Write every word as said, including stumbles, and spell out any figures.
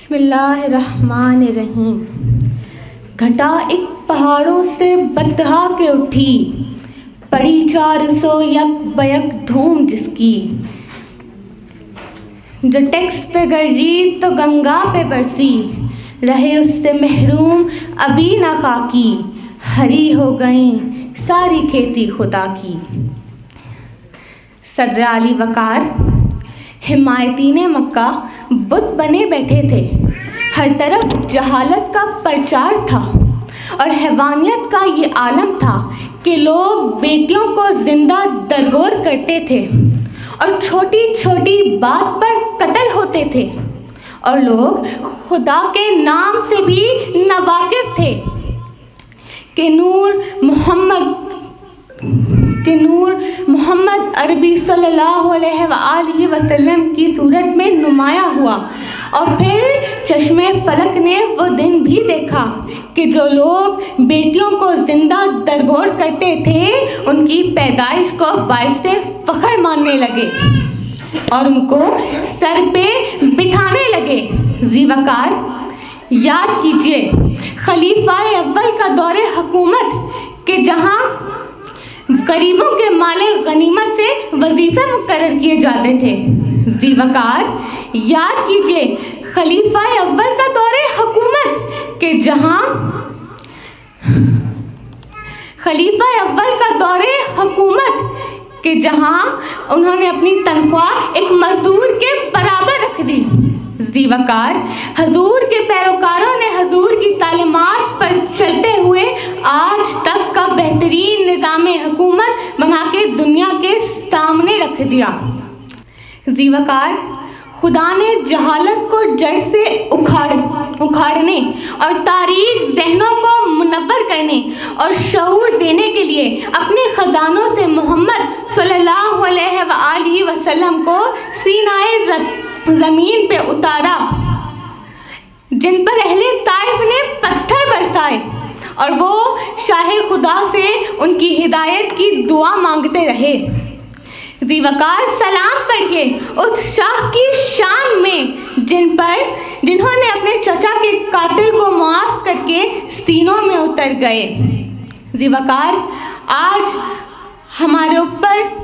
बिस्मिल्लाहिर्रहमानिर्रहीम। घटा एक पहाड़ों से बतहा के उठी, पड़ी चार सौ यक बयक धूम जिसकी। जो टैक्स पे गरजी तो गंगा पे बरसी, रहे उससे महरूम अभी ना खाकी। हरी हो गई सारी खेती खुदा की। सदर अली वकार हिमायतीन मक्का बुत बने बैठे थे। हर तरफ जहालत का प्रचार था और हैवानियत का ये आलम था कि लोग बेटियों को जिंदा दरगोर करते थे और छोटी छोटी बात पर कत्ल होते थे, और लोग खुदा के नाम से भी नावाकिफ थे कि नूर मोहम्मद कि नूर मोहम्मद अरबी सल्लल्लाहु अलैहि वसल्लम की सूरत में नुमाया हुआ। और फिर चश्मे फलक ने वो दिन भी देखा कि जो लोग बेटियों को जिंदा दरगोर करते थे उनकी पैदाइश को बाइसे फ़ख्र मानने लगे और उनको सर पे बिठाने लगे। ज़ीवकार याद कीजिए खलीफा अव्वल का दौरे हुकूमत के जहाँ गरीबों के माले गनीमत से वजीफे मुकर्रर किए जाते थे। ज़ीवकार याद कीजिए खलीफा अव्वल का दौरे हुकूमत के जहाँ खलीफा अव्वल का दौरे हुकूमत के जहाँ उन्होंने अपनी तनख्वाह एक मजदूर के बराबर रख दी। ज़ीवकार हजूर के पैरोकारों ने हजूर की तालीमात पर चलते हुए आज तक का बेहतरीन निज़ाम हुकूमत बना के दुनिया के सामने रख दिया। ज़ीवकार खुदा ने जहालत को जड़ से उखाड़ उखाड़ने और तारीख जहनों को मुनव्वर करने और शऊर देने के लिए अपने ख़जानों से मोहम्मद सल्लल्लाहु अलैहि वसल्लम को सीनाए ज़मीन पे उतारा, जिन पर अहले ताइफ ने पत्थर बरसाए और वो शाह खुदा से उनकी हिदायत की दुआ मांगते रहे। ज़ीवकार सलाम पढ़िए उस शाह की शान में जिन पर जिन्होंने अपने चचा के कातिल को माफ़ करके सीनों में उतर गए। ज़ीवकार आज हमारे ऊपर